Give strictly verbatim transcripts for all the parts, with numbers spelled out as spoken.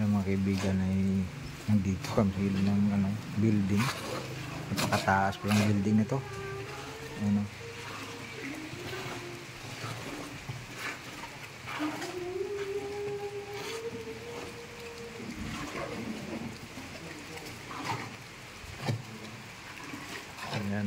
Ayan mga kaibigan, ay nandito kami sa gilid ng ano, building. Napakataas pa lang building na to. Ano. Ayan.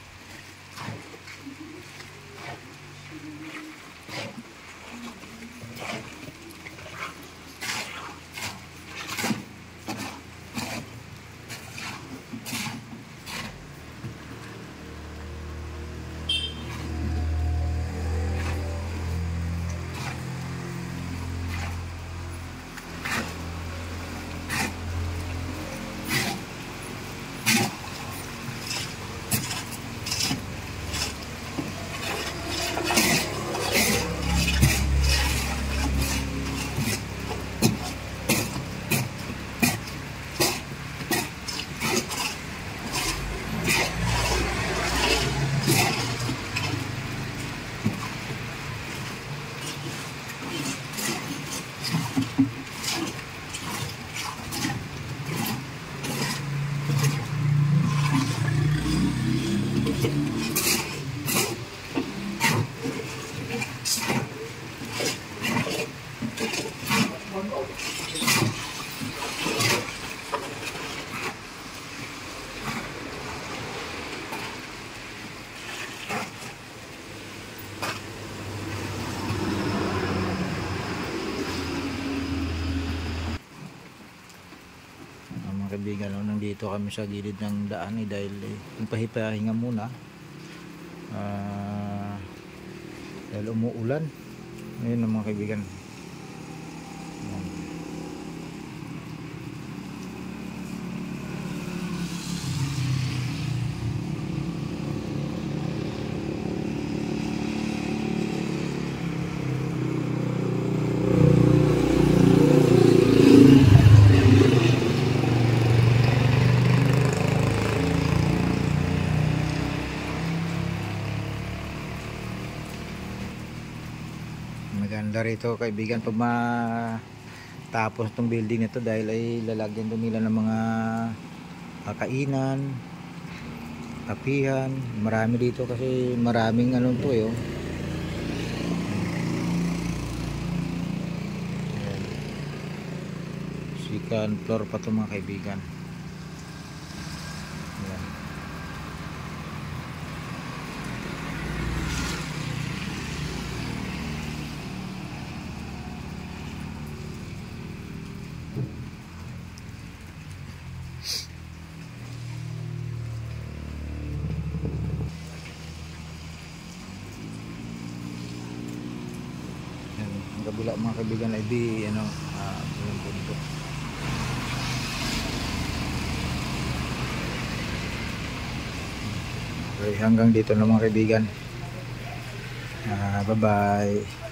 Mga kaibigan, no, nandito kami sa gilid ng daan eh, dahil eh, pahipahinga muna uh, dahil umuulan. Ayun mga kaibigan. Ayan. Maganda rito kaibigan pag matapos itong building nito dahil ay lalagyan doon nila ng mga kainan, kapihan. Marami dito kasi maraming ano to eh, oh. Second floor pa to mga kaibigan. Ayan. Ang kabila mga kaibigan ay di ano, uh, yung punto. Okay, hanggang dito na mga kaibigan. Uh, bye bye.